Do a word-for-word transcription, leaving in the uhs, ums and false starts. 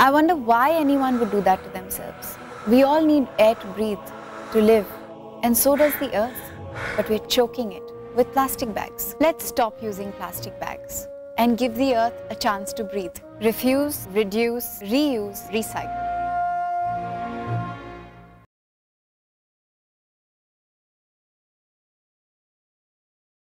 I wonder why anyone would do that to themselves. We all need air to breathe, to live, and so does the earth. But we're choking it with plastic bags. Let's stop using plastic bags and give the earth a chance to breathe. Refuse, reduce, reuse, recycle.